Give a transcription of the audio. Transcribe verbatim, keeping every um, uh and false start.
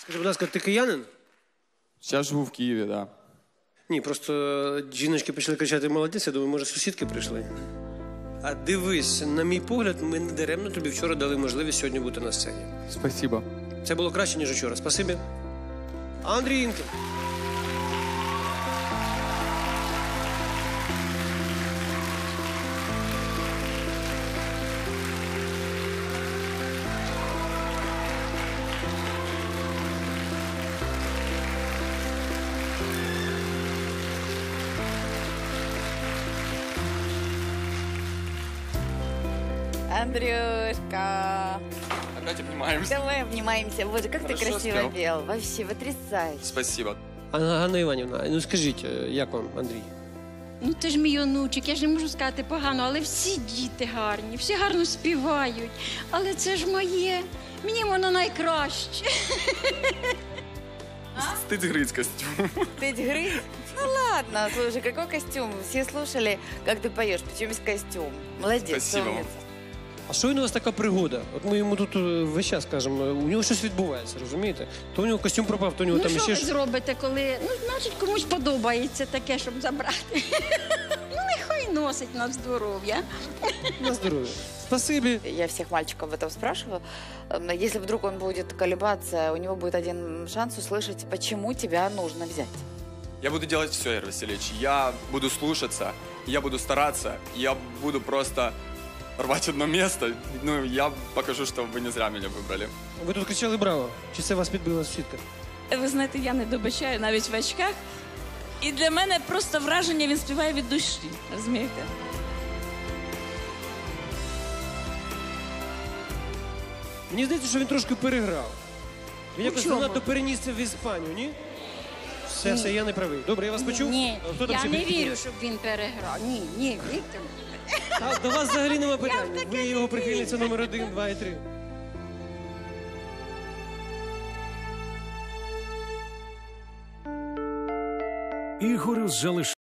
Скажи, будь ласка, ти киянин? Зараз живу в Києві, так. Да. Ні, просто жіночки почали кричати «молодець», я думаю, може сусідки прийшли. А дивись, на мій погляд, ми не даремно тобі вчора дали можливість сьогодні бути на сцені. Спасибо. Це було краще, ніж вчора. Спасибі. Андріїнко. Андрюшка. Опять обнимаемся. Давай обнимаемся. Боже, как Хорошо ты красиво спел. пел. Вообще потрясающе. Спасибо. Ганна Іванівна, ну скажіть, як вам, Андрій? Ну, ти ж мій онучик, я ж не можу сказати погано, але всі діти гарні, всі гарно співають. Але це ж моє, мені воно найкраще. Стыд грыз костюм. Ты грыз? Ну ладно, слушай, какой костюм? Все слушали, как ты поешь, причем без костюм. Молодец, Спасибо вам. умница. А що він у вас така пригода? От ми йому тут е, весь час кажемо, у нього щось відбувається, розумієте? То у нього костюм пропав, то у нього Ну, там що ще ви щось. зробите, коли, ну, значить, комусь подобається таке, щоб забрати. Ну, нехай носить на здоров'я. На здоров'я. Спасибі. Я всех мальчиков об этом спрашиваю. Эм, Если вдруг он будет колебаться, у него будет один шанс услышать, почему тебя нужно взять. Я буду делать все, Ир Васильевич. Я буду слушаться, я буду стараться, я буду просто рвать одно место. Ну, я покажу, что вы не зря меня выбрали. Ви тут кричали «Браво!» Чи це вас підбила сусідка? Ви знаєте, я не добачаю навіть в очках. І для мене просто враження, він співає від душі. Розумієте? Мені здається, що він трошки переграв. Він якось чому? занадто переніс це в Іспанію, ні? Все, все, я не правий. Добре, я вас почув. Ні, А хто там я ще не підтримує? вірю, щоб він переграв. Ні, ні, Віктор. А, до вас взагалі нема питань. Ви його прихильниця номер один, два і три. Ігор залишив.